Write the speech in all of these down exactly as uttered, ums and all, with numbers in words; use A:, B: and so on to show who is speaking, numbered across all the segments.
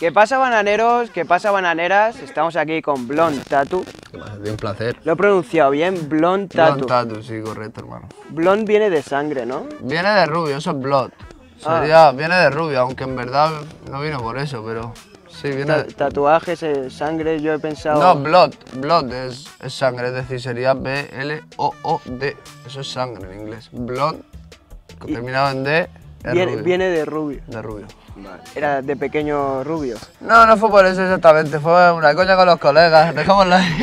A: ¿Qué pasa, bananeros? ¿Qué pasa, bananeras? Estamos aquí con Blonde Tattoo.
B: De un placer.
A: Lo he pronunciado bien, Blonde Tattoo.
B: Blonde Tattoo, sí, correcto, hermano.
A: Blonde viene de sangre, ¿no?
B: Viene de rubio, eso es blood. Sería,
A: Ah.
B: Viene de rubio, aunque en verdad no vino por eso, pero sí, viene
A: Ta
B: de...
A: Tatuajes, eh, sangre, yo he pensado...
B: No, blood, blood es, es sangre, es decir, sería B L O O D. Eso es sangre en inglés. Blood,
A: Y
B: terminado en D, es
A: viene,
B: rubio.
A: viene de rubio.
B: De rubio.
A: Era de pequeño rubio.
B: No, no fue por eso exactamente, fue una coña con los colegas, dejémoslo ahí.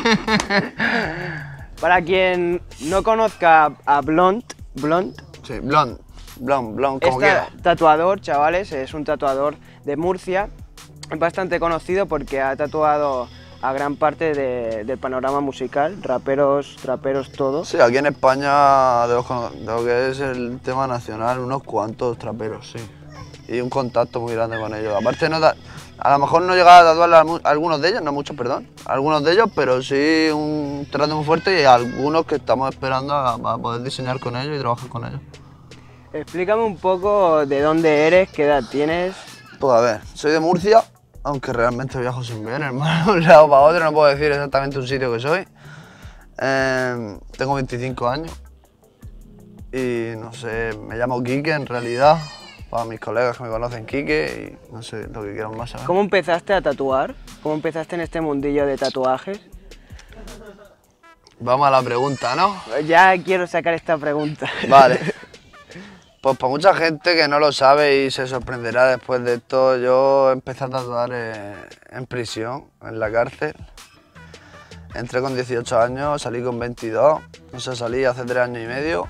A: Para quien no conozca a Blonde, Blonde
B: Sí, blonde, blonde, blonde, como
A: es
B: quiera.
A: tatuador, chavales, es un tatuador de Murcia. Es bastante conocido porque ha tatuado a gran parte de, del panorama musical, raperos, traperos, todo.
B: Sí, aquí en España, de, los, de lo que es el tema nacional, unos cuantos traperos, sí. Y un contacto muy grande con ellos. Aparte, no da, a lo mejor no llegaba a tatuar a algunos de ellos, no muchos, perdón, algunos de ellos, pero sí un trato muy fuerte y algunos que estamos esperando a, a poder diseñar con ellos y trabajar con ellos.
A: Explícame un poco de dónde eres, qué edad tienes.
B: Pues a ver, soy de Murcia, aunque realmente viajo sin ver, hermano, de un lado para otro, no puedo decir exactamente un sitio que soy. Eh, tengo veinticinco años y no sé, me llamo Quique en realidad. Para mis colegas que me conocen, Quique, y no sé lo que quieran más saber.
A: ¿Cómo empezaste a tatuar? ¿Cómo empezaste en este mundillo de tatuajes?
B: Vamos a la pregunta, ¿no?
A: Ya quiero sacar esta pregunta.
B: Vale. Pues para mucha gente que no lo sabe y se sorprenderá después de esto, yo empecé a tatuar en, en prisión, en la cárcel. Entré con dieciocho años, salí con veintidós, o sea, salí hace tres años y medio.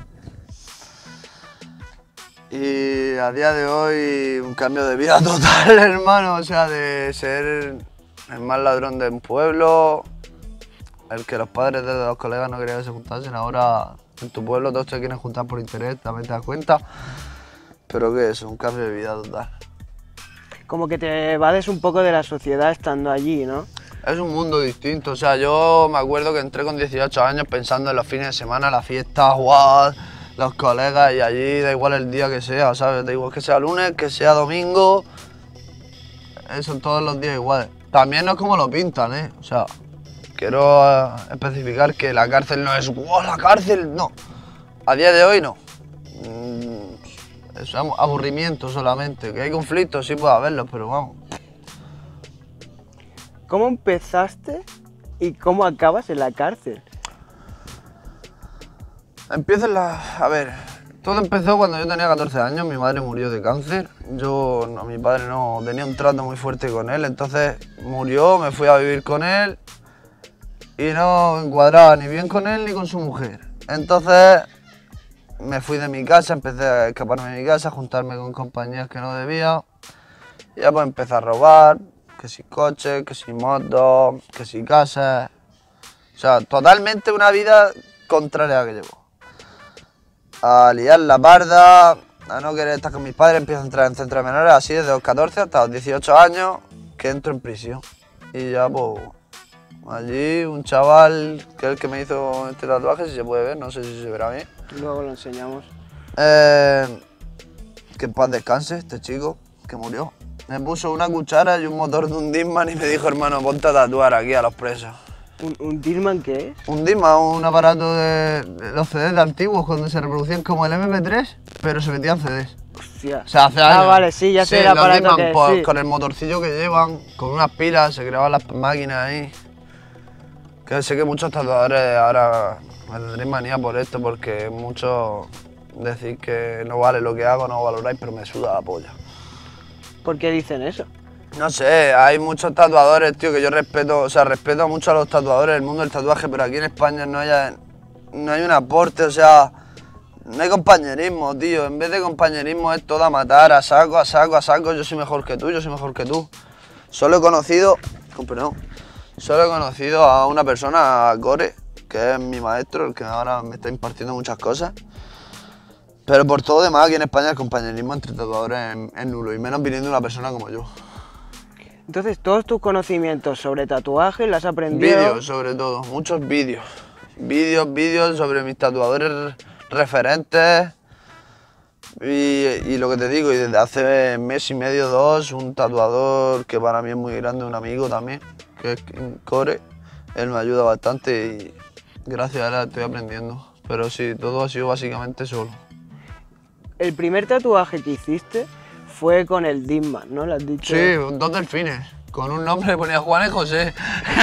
B: Y a día de hoy un cambio de vida total, hermano, o sea, de ser el más ladrón de un pueblo, el que los padres de los colegas no querían que se juntasen, ahora en tu pueblo todos te quieren juntar por interés, también te das cuenta, pero que es un cambio de vida total.
A: Como que te evades un poco de la sociedad estando allí, ¿no?
B: Es un mundo distinto, o sea, yo me acuerdo que entré con dieciocho años pensando en los fines de semana, las fiestas, guau, los colegas, y allí da igual el día que sea, ¿sabes? Da igual que sea lunes, que sea domingo, son todos los días iguales. También no es como lo pintan, ¿eh? O sea, quiero uh, especificar que la cárcel no es ¡wow, la cárcel! No, a día de hoy no. Mm, es aburrimiento solamente, que hay conflictos, sí puede haberlos, pero vamos.
A: ¿Cómo empezaste y cómo acabas en la cárcel?
B: Empiezo en la... A ver, todo empezó cuando yo tenía catorce años, mi madre murió de cáncer. Yo, no, mi padre no tenía un trato muy fuerte con él, entonces murió, me fui a vivir con él y no encuadraba ni bien con él ni con su mujer. Entonces me fui de mi casa, empecé a escaparme de mi casa, a juntarme con compañías que no debía. Y ya pues empecé a robar, que si coches, que si motos, que si casas. O sea, totalmente una vida contraria a la que llevo. A liar la parda, a no querer estar con mis padres, empiezo a entrar en centros de menores, así desde los catorce hasta los dieciocho años, que entro en prisión. Y ya pues, allí un chaval, que es el que me hizo este tatuaje, si se puede ver, no sé si se verá bien.
A: Luego lo enseñamos.
B: Eh, que en paz descanse este chico, que murió. Me puso una cuchara y un motor de un Discman y me dijo, hermano, ponte a tatuar aquí a los presos.
A: ¿Un, un Discman qué es?
B: Un Discman, un aparato de, de los C Ds de antiguos, cuando se reproducían como el M P tres, pero se metían C Ds.
A: Hostia.
B: O sea, hace años.
A: Ah, vale, sí, ya sé
B: sí,
A: el aparato
B: los Discman,
A: que
B: pues,
A: sí.
B: con el motorcillo que llevan, con unas pilas, se creaban las máquinas ahí. Que sé que muchos tatuadores ahora me tendréis manía por esto, porque muchos decís que no vale lo que hago, no valoráis, pero me suda la polla.
A: ¿Por qué dicen eso?
B: No sé, hay muchos tatuadores, tío, que yo respeto, o sea, respeto mucho a los tatuadores del mundo del tatuaje, pero aquí en España no hay, no hay un aporte, o sea, no hay compañerismo, tío. En vez de compañerismo es todo a matar, a saco, a saco, a saco, yo soy mejor que tú, yo soy mejor que tú. Solo he conocido, oh, perdón, solo he conocido a una persona, a Core, que es mi maestro, el que ahora me está impartiendo muchas cosas. Pero por todo demás, aquí en España el compañerismo entre tatuadores es, es nulo, y menos viniendo de una persona como yo.
A: Entonces, todos tus conocimientos sobre tatuajes los has aprendido...
B: Vídeos, sobre todo, muchos vídeos. Vídeos, vídeos sobre mis tatuadores referentes. Y, y lo que te digo, y desde hace mes y medio, dos, un tatuador que para mí es muy grande, un amigo también, que es Core, él me ayuda bastante y gracias a él estoy aprendiendo. Pero sí, todo ha sido básicamente solo.
A: El primer tatuaje que hiciste fue con el Discman, ¿no? ¿Lo has dicho?
B: Sí, dos delfines. Con un nombre le ponía Juan y José.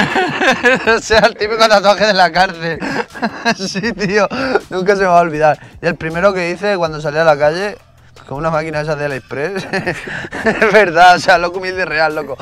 B: O sea, el típico tatuaje de la cárcel. Sí, tío, nunca se me va a olvidar. Y el primero que hice cuando salí a la calle, con una máquina esa de AliExpress, es verdad, o sea, loco humilde real, loco.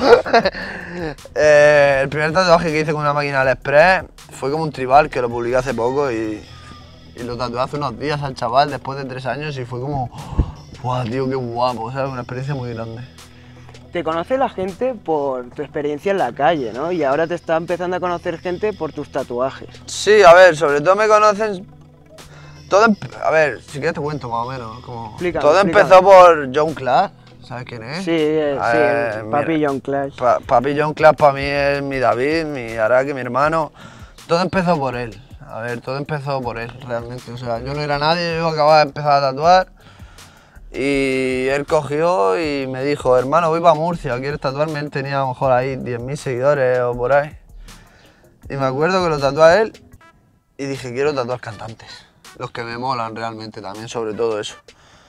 B: eh, el primer tatuaje que hice con una máquina de AliExpress fue como un tribal que lo publiqué hace poco y, y lo tatué hace unos días al chaval después de tres años y fue como, ¡guau, tío, qué guapo! O sea, una experiencia muy grande.
A: Te conoce la gente por tu experiencia en la calle, ¿no? Y ahora te está empezando a conocer gente por tus tatuajes.
B: Sí, a ver, sobre todo me conocen... Todo a ver, si quieres te cuento más o menos. Como...
A: Explícame,
B: todo
A: explícame.
B: empezó por John Clash, ¿sabes quién es?
A: Sí, eh, sí,
B: Eh,
A: el Papi
B: mira,
A: John Clash.
B: Pa Papi John Clash para mí es mi David, mi Araki, mi hermano. Todo empezó por él. A ver, todo empezó por él, realmente. O sea, yo no era nadie, yo acababa de empezar a tatuar. Y él cogió y me dijo, hermano, voy para Murcia, ¿quieres tatuarme? Él tenía a lo mejor ahí diez mil seguidores o por ahí. Y me acuerdo que lo tatué a él y dije, quiero tatuar cantantes. Los que me molan realmente también, sobre todo eso.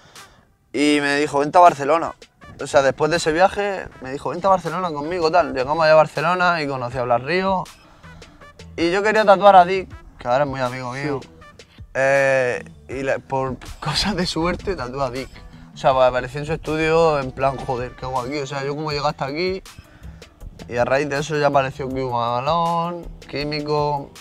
B: Y me dijo, vente a Barcelona. O sea, después de ese viaje, me dijo, vente a Barcelona conmigo, tal. Llegamos allá a Barcelona y conocí a Blas Ríos. Y yo quería tatuar a Dick, que ahora es muy amigo mío. Sí. Eh, y le, por cosas de suerte tatué a Dick. O sea, aparecí en su estudio en plan, joder, ¿qué hago aquí? O sea, yo como llegué hasta aquí y a raíz de eso ya apareció Cubo Malón, Químico.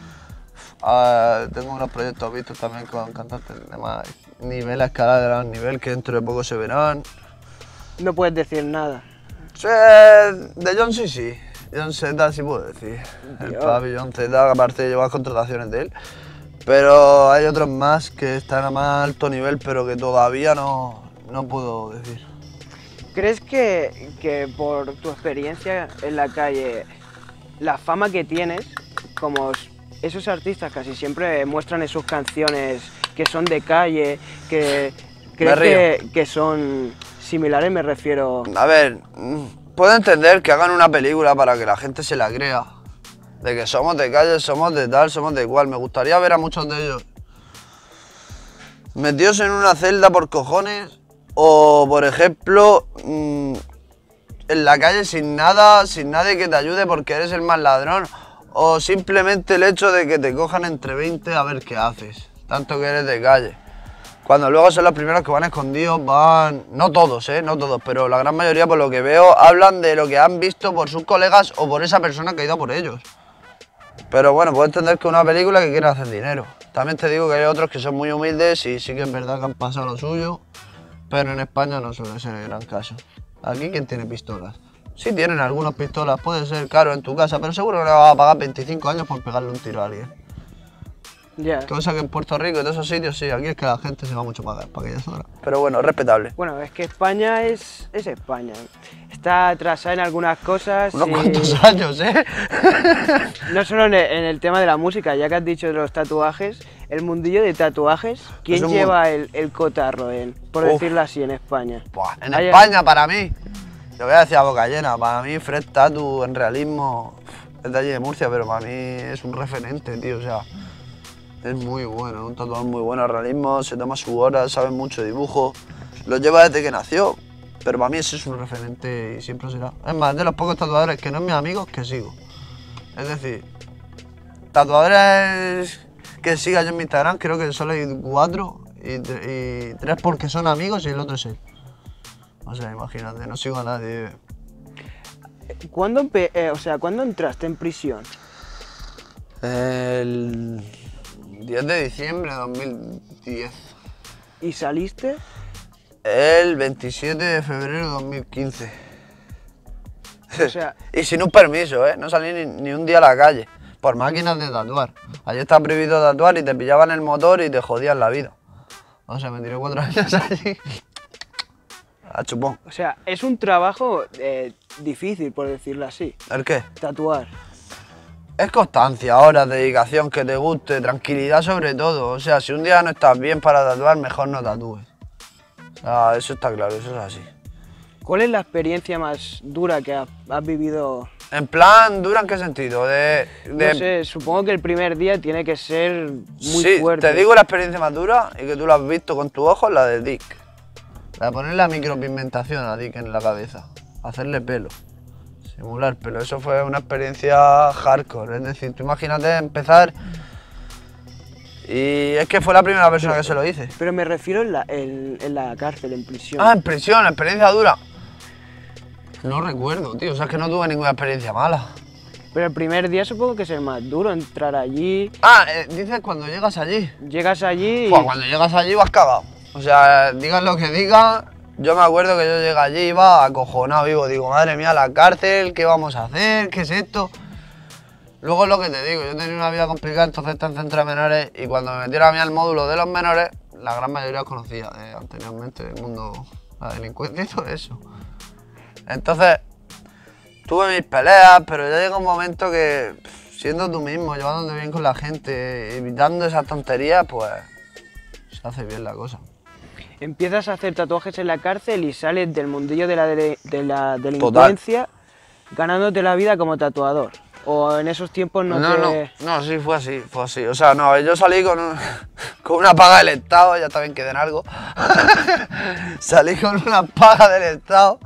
B: Uh, tengo unos proyectos vistos también con cantantes de más nivel, a escala de gran nivel, que dentro de poco se verán.
A: No puedes decir nada.
B: Sí, de John sí, sí. John Z sí puedo decir. El Papi John Z, aparte de llevar contrataciones de él. Pero hay otros más que están a más alto nivel, pero que todavía no, no puedo decir.
A: ¿Crees que, que por tu experiencia en la calle, la fama que tienes, como esos artistas casi siempre muestran en sus canciones que son de calle, que crees que, que son similares, me refiero?
B: A ver, puedo entender que hagan una película para que la gente se la crea. De que somos de calle, somos de tal, somos de igual. Me gustaría ver a muchos de ellos metidos en una celda por cojones o, por ejemplo, mmm, en la calle sin nada, sin nadie que te ayude porque eres el más ladrón o simplemente el hecho de que te cojan entre veinte a ver qué haces, tanto que eres de calle. Cuando luego son los primeros que van escondidos, van... No todos, ¿eh? No todos, pero la gran mayoría, por lo que veo, hablan de lo que han visto por sus colegas o por esa persona que ha ido por ellos. Pero bueno, puedo entender que es una película que quiere hacer dinero. También te digo que hay otros que son muy humildes y sí que es verdad que han pasado lo suyo, pero en España no suele ser el gran caso. Aquí, ¿quién tiene pistolas? Sí tienen algunas pistolas, puede ser caro en tu casa, pero seguro que le vas a pagar veinticinco años por pegarle un tiro a alguien.
A: Yeah.
B: Cosa que en Puerto Rico y todos esos sitios, sí, aquí es que la gente se va mucho para, para aquellas zonas. Pero bueno, respetable.
A: Bueno, es que España es, es España. Está atrasada en algunas cosas.
B: Unos
A: y...
B: cuantos años, ¿eh?
A: No solo en el, en el tema de la música, ya que has dicho de los tatuajes, el mundillo de tatuajes, ¿quién
B: un...
A: lleva el, el cotarro, en, por Uf. decirlo así, en España?
B: Buah, en Hay... España, para mí, lo voy a decir a boca llena, para mí Fred Tatu en realismo es de allí de Murcia, pero para mí es un referente, tío, o sea... Es muy bueno, un tatuador muy bueno, el realismo, se toma su hora, sabe mucho de dibujo, lo lleva desde que nació, pero para mí ese es un referente y siempre será. Es más, de los pocos tatuadores que no es mis amigos que sigo. Es decir, tatuadores que siga yo en mi Instagram, creo que solo hay cuatro y, y tres porque son amigos y el otro es él. O sea, imagínate, no sigo a nadie.
A: ¿Cuándo, eh, o sea, ¿cuándo entraste en prisión?
B: El... diez de diciembre de dos mil diez.
A: ¿Y saliste?
B: El veintisiete de febrero de dos mil quince.
A: O sea...
B: y sin un permiso, ¿eh? No salí ni, ni un día a la calle. Por máquinas de tatuar. Allí está prohibido tatuar y te pillaban el motor y te jodían la vida. O sea, me tiré cuatro años allí. A chupón.
A: O sea, es un trabajo eh, difícil, por decirlo así.
B: ¿El qué?
A: Tatuar.
B: Es constancia, horas, dedicación, que te guste, tranquilidad sobre todo. O sea, si un día no estás bien para tatuar, mejor no tatúes. Ah, eso está claro, eso es así.
A: ¿Cuál es la experiencia más dura que has, has vivido?
B: En plan, ¿dura en qué sentido? De, de...
A: No sé, supongo que el primer día tiene que ser muy
B: sí,
A: fuerte.
B: te digo la experiencia más dura y que tú la has visto con tus ojos, la de Dick. La de poner la micropigmentación a Dick en la cabeza, hacerle pelo, simular pelo. Eso fue una experiencia hardcore, es decir, tú imagínate empezar y es que fue la primera persona que se lo hice.
A: Pero me refiero en la, en, en la cárcel, en prisión.
B: Ah, en prisión, experiencia dura. No recuerdo, tío, o sea, es que no tuve ninguna experiencia mala.
A: Pero el primer día supongo que es el más duro, entrar allí.
B: Ah, eh, dices cuando llegas allí.
A: Llegas allí y...
B: Pues cuando llegas allí vas cagado. O sea, digan lo que digan, yo me acuerdo que yo llegué allí, iba acojonado, vivo, digo, madre mía, la cárcel, ¿qué vamos a hacer? ¿Qué es esto? Luego es lo que te digo, yo tenía una vida complicada, entonces estaba en centro de menores y cuando me metieron a mí al módulo de los menores, la gran mayoría os conocía eh, anteriormente del mundo, la delincuencia y todo eso. Entonces, tuve mis peleas, pero ya llega un momento que, siendo tú mismo, llevándote bien con la gente, evitando esas tonterías, pues se hace bien la cosa.
A: Empiezas a hacer tatuajes en la cárcel y sales del mundillo de la, de, de la delincuencia Total. ganándote la vida como tatuador. O en esos tiempos no,
B: no
A: te...
B: No, no, sí, fue así, fue así. O sea, no, yo salí con, un, con una paga del Estado, ya también quedé en algo. Salí con una paga del Estado.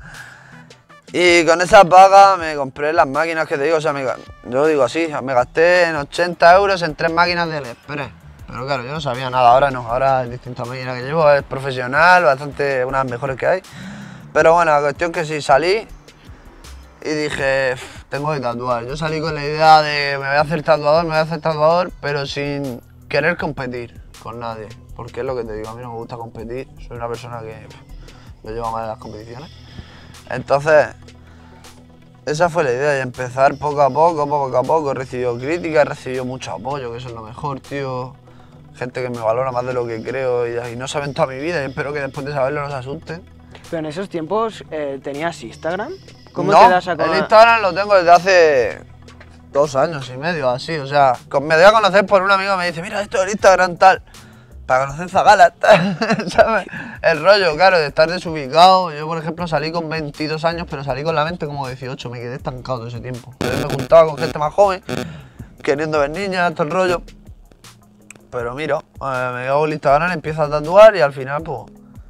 B: Y con esa paga me compré las máquinas que te digo, o sea, me, yo digo así, me gasté en ochenta euros en tres máquinas del Express. Pero claro, yo no sabía nada, ahora no, ahora el distinta máquina que llevo es profesional, bastante, una de las mejores que hay. Pero bueno, la cuestión que sí, salí y dije, tengo que tatuar. Yo salí con la idea de me voy a hacer tatuador, me voy a hacer tatuador, pero sin querer competir con nadie. Porque es lo que te digo, a mí no me gusta competir, soy una persona que lo lleva mal en las competiciones. Entonces, esa fue la idea, y empezar poco a poco, poco a poco. He recibido críticas, he recibido mucho apoyo, que eso es lo mejor, tío. Gente que me valora más de lo que creo y, y no saben toda mi vida y espero que después de saberlo no se asusten.
A: Pero en esos tiempos, eh, ¿tenías Instagram? ¿Cómo
B: no,
A: te das a conocer?
B: El Instagram lo tengo desde hace dos años y medio, así, o sea, me doy a conocer por un amigo que me dice, mira, esto del Instagram tal. Para conocer Zagala, ¿sabes? El rollo, claro, de estar desubicado. Yo, por ejemplo, salí con veintidós años, pero salí con la mente como dieciocho, me quedé estancado todo ese tiempo. Yo me juntaba con gente más joven, queriendo ver niñas, todo el rollo. Pero mira, eh, me hago el Instagram, empiezo a tatuar y al final, pues,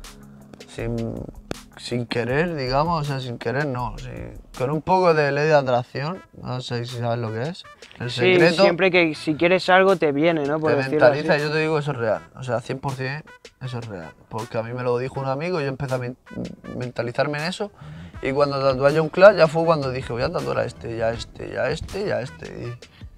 B: sin, sin querer, digamos, o sea, sin querer no, sin, con un poco de ley de atracción, no sé si sabes lo que es. El
A: sí,
B: secreto,
A: siempre que si quieres algo te viene, ¿no? Por
B: te
A: decirlo
B: mentaliza,
A: así.
B: yo te digo eso es real, o sea, cien por cien eso es real. Porque a mí me lo dijo un amigo y yo empecé a mentalizarme en eso. Y cuando tatué a John Clash ya fue cuando dije, voy a tatuar a este, ya a este, ya a este, ya a este. Y...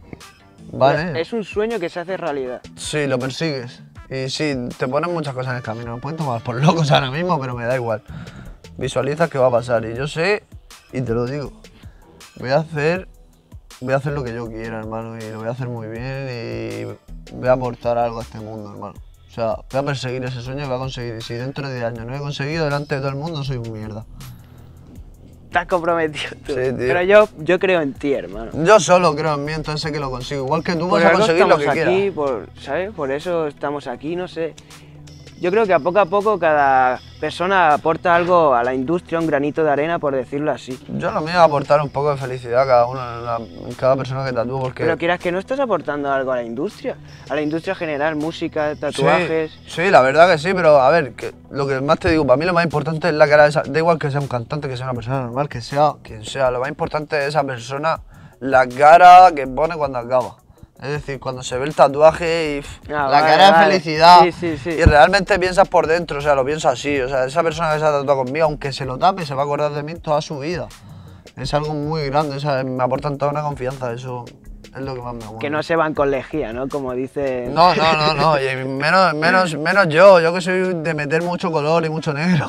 B: Vale.
A: Es un sueño que se hace realidad.
B: Sí, lo persigues. Y sí, te ponen muchas cosas en el camino. Me pueden tomar por locos ahora mismo, pero me da igual. Visualizas qué va a pasar y yo sé, y te lo digo, voy a hacer, voy a hacer lo que yo quiera, hermano, y lo voy a hacer muy bien y voy a aportar algo a este mundo, hermano. O sea, voy a perseguir ese sueño y voy a conseguir. Y si dentro de diez años no he conseguido, delante de todo el mundo soy un mierda.
A: Estás comprometido tú.
B: Sí, tío.
A: Pero yo, yo creo en ti, hermano.
B: Yo solo creo en mí, entonces sé que lo consigo. Igual que tú
A: Por
B: vas a
A: algo
B: conseguir lo que
A: estamos aquí,
B: quieras.
A: por, ¿sabes? Por eso estamos aquí, no sé. Yo creo que a poco a poco cada persona aporta algo a la industria, un granito de arena, por decirlo así.
B: Yo lo mío es aportar un poco de felicidad a cada uno, en, la, en cada persona que tatúo, porque...
A: Pero quieras que no estás aportando algo a la industria, a la industria general, música, tatuajes...
B: Sí, sí, la verdad que sí, pero a ver, que lo que más te digo, para mí lo más importante es la cara de esa... Da igual que sea un cantante, que sea una persona normal, que sea quien sea, lo más importante es esa persona, la cara que pone cuando acaba. Es decir, cuando se ve el tatuaje y
A: Ah,
B: la
A: vale,
B: cara
A: vale.
B: de felicidad
A: Sí, sí, sí.
B: y realmente piensas por dentro, o sea, lo pienso así, o sea, esa persona que se ha tatuado conmigo, aunque se lo tape, se va a acordar de mí toda su vida. Es algo muy grande, o sea, me aportan toda una confianza, eso es lo que más me gusta.
A: Que no se van con lejía, ¿no? Como dice...
B: No, no, no, no, y menos, menos, menos yo, yo que soy de meter mucho color y mucho negro.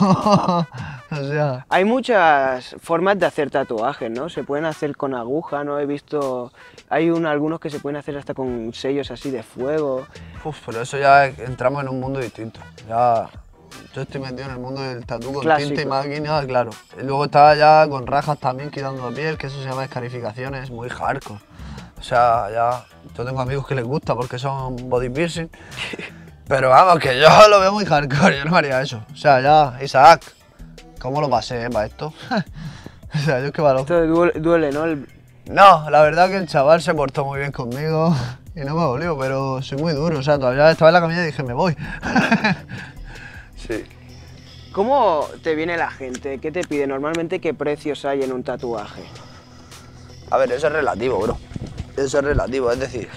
B: O sea...
A: Hay muchas formas de hacer tatuajes, ¿no? Se pueden hacer con aguja, ¿no? He visto... Hay un, algunos que se pueden hacer hasta con sellos así de fuego.
B: Uf, pero eso ya es- entramos en un mundo distinto. Ya, yo estoy metido en el mundo del tatú con
A: Clásico.
B: tinta y máquina, claro. Y luego está ya con rajas también quitando piel, que eso se llama escarificaciones, muy hardcore. O sea, ya, yo tengo amigos que les gusta porque son body piercing. Pero vamos, que yo lo veo muy hardcore, yo no haría eso. O sea, ya, Isaac, ¿cómo lo pasé, eh, para esto? O sea, yo es que valor.
A: Esto duele, duele, ¿no? El...
B: No, la verdad que el chaval se portó muy bien conmigo y no me dolió, pero soy muy duro, o sea, todavía estaba en la camilla y dije, me voy. Sí.
A: ¿Cómo te viene la gente? ¿Qué te pide? Normalmente, ¿qué precios hay en un tatuaje?
B: A ver, eso es relativo, bro. Eso es relativo, es decir...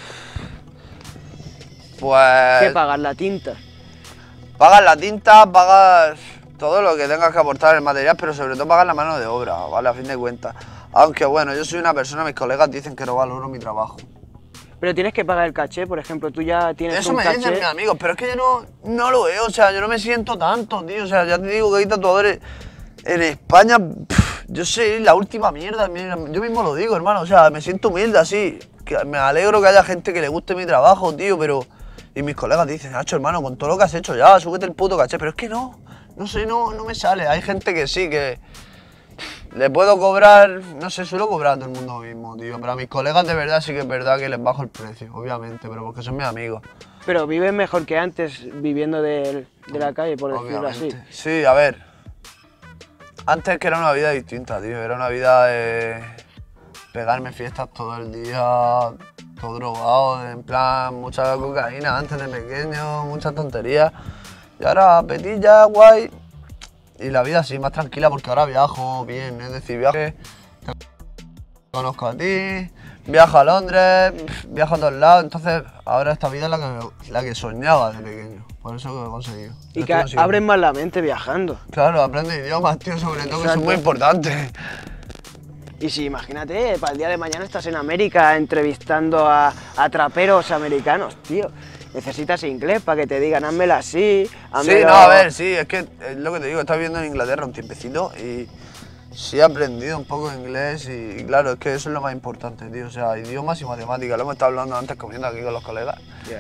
B: Pues...
A: ¿Qué pagas? ¿La tinta?
B: Pagas la tinta, pagas todo lo que tengas que aportar en material, pero sobre todo pagas la mano de obra, ¿vale? A fin de cuentas. Aunque bueno, yo soy una persona, mis colegas dicen que no valoro mi trabajo.
A: Pero tienes que pagar el caché, por ejemplo, tú ya tienes
B: Eso
A: un
B: me
A: caché...
B: dicen mis amigos, pero es que yo no, no lo veo, o sea, yo no me siento tanto, tío. O sea, ya te digo que hay tatuadores en España, pff, yo sé, la última mierda, mira, yo mismo lo digo, hermano, o sea, me siento humilde así. Que me alegro que haya gente que le guste mi trabajo, tío, pero... Y mis colegas dicen, Nacho, hermano, con todo lo que has hecho ya, súbete el puto caché. Pero es que no, no sé, no, no me sale. Hay gente que sí, que le puedo cobrar, no sé, suelo cobrar a todo el mundo mismo, tío. Pero a mis colegas de verdad sí que es verdad que les bajo el precio, obviamente, pero porque son mis amigos.
A: Pero vives mejor que antes viviendo de, de la calle, por decirlo
B: Obviamente.
A: así.
B: Sí, a ver. Antes que era una vida distinta, tío. Era una vida de pegarme fiestas todo el día, todo drogado, en plan, mucha cocaína antes de pequeño, muchas tonterías. Y ahora petilla, guay. Y la vida así, más tranquila, porque ahora viajo bien, es decir, viajo, te conozco a ti, viajo a Londres, viajo a todos lados, entonces ahora esta vida es la que, la que soñaba de pequeño, por eso que lo he conseguido.
A: Y que abres más la mente viajando.
B: Claro, aprende idiomas, tío, sobre todo, que son muy importantes.
A: Y si imagínate, para el día de mañana estás en América entrevistando a, a traperos americanos, tío. Necesitas inglés para que te digan, házmela así, házmelo...
B: Sí, no, a ver, sí, es que es lo que te digo, he estado viviendo en Inglaterra un tiempecito y sí he aprendido un poco de inglés y claro, es que eso es lo más importante, tío, o sea, idiomas y matemáticas, lo hemos estado hablando antes comiendo aquí con los colegas.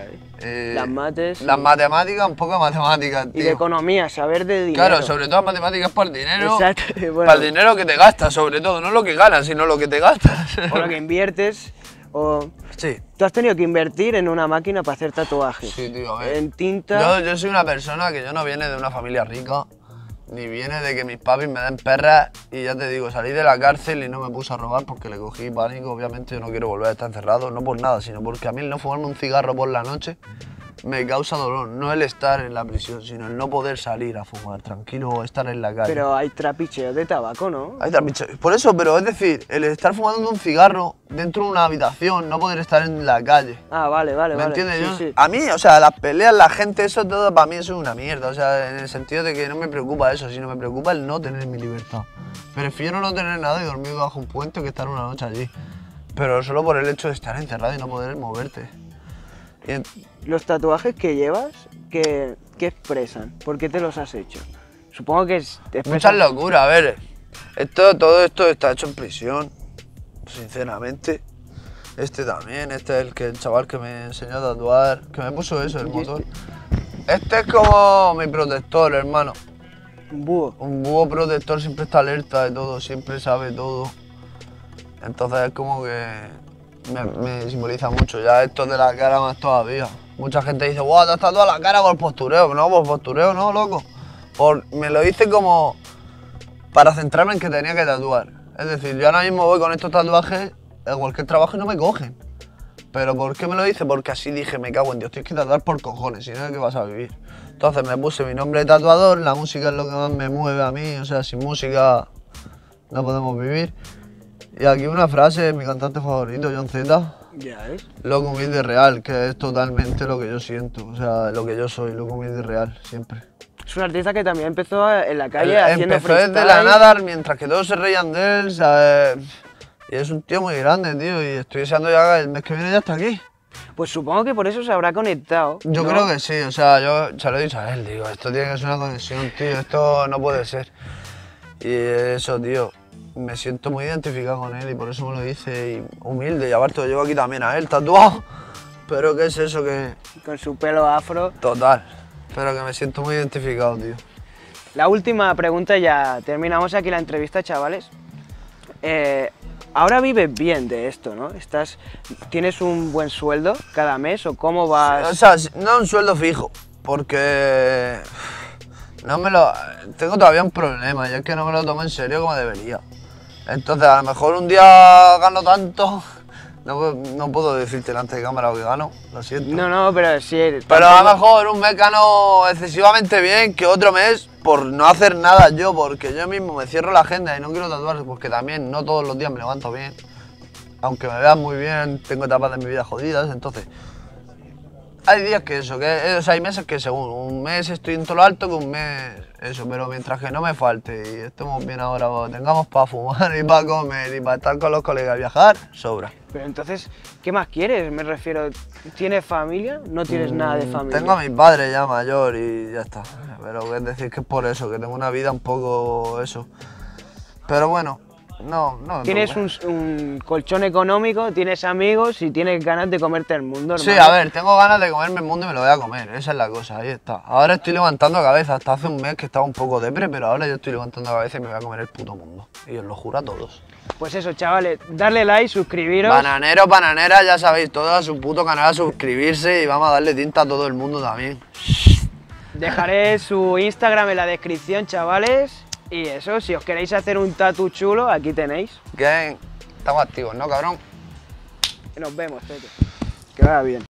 A: Eh, las mates...
B: Las matemáticas, un poco de matemáticas, tío.
A: Y de economía, saber de dinero.
B: Claro, sobre todo matemáticas para el dinero.
A: Exacto. Bueno,
B: para el dinero que te gastas, sobre todo, no lo que ganas, sino lo que te gastas.
A: O lo que inviertes, o...
B: Sí.
A: ¿Tú has tenido que invertir en una máquina para hacer tatuajes?
B: Sí, tío, a ver.
A: En tinta...
B: Yo, yo soy una persona que yo no viene de una familia rica, ni viene de que mis papis me den perras, y ya te digo, salí de la cárcel y no me puse a robar porque le cogí pánico. Obviamente yo no quiero volver a estar encerrado, no por nada, sino porque a mí el no fumarme un cigarro por la noche me causa dolor, no el estar en la prisión, sino el no poder salir a fumar tranquilo o estar en la calle.
A: Pero hay trapicheos de tabaco, ¿no?
B: Hay trapicheos. Por eso, pero es decir, el estar fumando un cigarro dentro de una habitación, no poder estar en la calle.
A: Ah, vale, vale,
B: ¿Me
A: vale.
B: entiendes?
A: Sí,
B: Yo,
A: sí.
B: A mí, o sea, las peleas, la gente, eso todo para mí eso es una mierda. O sea, en el sentido de que no me preocupa eso, sino me preocupa el no tener mi libertad. Prefiero no tener nada y dormir bajo un puente que estar una noche allí. Pero solo por el hecho de estar encerrado y no poder moverte. Y en...
A: Los tatuajes que llevas, ¿qué, qué expresan? ¿Por qué te los has hecho? Supongo que es...
B: Muchas locuras, a ver. Esto, todo esto está hecho en prisión, sinceramente. Este también, este es el, que, el chaval que me enseñó a tatuar, que me puso eso, el motor. Este es como mi protector, hermano.
A: Un búho.
B: Un búho protector siempre está alerta de todo, siempre sabe todo. Entonces es como que me, me simboliza mucho. Ya esto de la cara más todavía. Mucha gente dice, wow, te has tatuado la cara por postureo. No, por postureo no, loco. Por, me lo hice como para centrarme en que tenía que tatuar. Es decir, yo ahora mismo voy con estos tatuajes a cualquier trabajo y no me cogen. ¿Pero por qué me lo hice? Porque así dije, me cago en Dios, tienes que tatuar por cojones, si no, ¿de qué vas a vivir? Entonces me puse mi nombre de tatuador, la música es lo que más me mueve a mí, o sea, sin música no podemos vivir. Y aquí una frase, mi cantante favorito, John Z.
A: Ya es.
B: Loco, humilde, real, que es totalmente lo que yo siento, o sea, lo que yo soy, loco, humilde, real, siempre.
A: Es un artista que también empezó en la calle
B: Él
A: haciendo
B: empezó
A: freestyle.
B: desde la nada, mientras que todos se reían de él, ¿sabes? Y es un tío muy grande, tío, y estoy deseando ya que el mes que viene ya está aquí.
A: Pues supongo que por eso se habrá conectado.
B: Yo
A: ¿no?
B: creo que sí, o sea, yo se lo he dicho a él, digo, esto tiene que ser una conexión, tío, esto no puede ser. Y eso, tío, me siento muy identificado con él y por eso me lo dice, y humilde, y aparte lo llevo aquí también a él, tatuado. Pero ¿qué es eso que...?
A: Con su pelo afro.
B: Total, pero que me siento muy identificado, tío.
A: La última pregunta, ya terminamos aquí la entrevista, chavales. Eh, ahora vives bien de esto, ¿no? Estás, ¿Tienes un buen sueldo cada mes o cómo vas?
B: O sea, no un sueldo fijo, porque no me lo... Tengo todavía un problema y es que no me lo tomo en serio como debería. Entonces a lo mejor un día gano tanto, no, no puedo decirte delante de cámara lo que gano, lo siento.
A: No, no, pero sí.
B: Pero a lo mejor un mes gano excesivamente bien que otro mes por no hacer nada yo, porque yo mismo me cierro la agenda y no quiero tatuar, porque también no todos los días me levanto bien. Aunque me vean muy bien, tengo etapas de mi vida jodidas, entonces... Hay días que eso, que o sea, hay meses que según un mes estoy en todo lo alto que un mes eso, pero mientras que no me falte y estemos bien ahora, pues, tengamos para fumar y para comer y para estar con los colegas y viajar, sobra.
A: Pero entonces, ¿qué más quieres? Me refiero, ¿tienes familia? ¿No tienes mm, nada de familia?
B: Tengo a mi padre ya mayor y ya está, pero es decir que es por eso, que tengo una vida un poco eso. Pero bueno. No, no.
A: Tienes un, un colchón económico, tienes amigos y tienes ganas de comerte el mundo, hermano.
B: Sí, a ver, tengo ganas de comerme el mundo y me lo voy a comer, esa es la cosa, ahí está. Ahora estoy levantando cabeza, hasta hace un mes que estaba un poco depre, pero ahora yo estoy levantando cabeza y me voy a comer el puto mundo. Y os lo juro a todos.
A: Pues eso, chavales, darle like, suscribiros.
B: Bananeros, bananeras, ya sabéis, todos a su puto canal a suscribirse y vamos a darle tinta a todo el mundo también.
A: Dejaré su Instagram en la descripción, chavales. Y eso, si os queréis hacer un tatu chulo, aquí tenéis.
B: Bien, estamos activos, ¿no, cabrón?
A: Nos vemos, Pepe. Que vaya bien.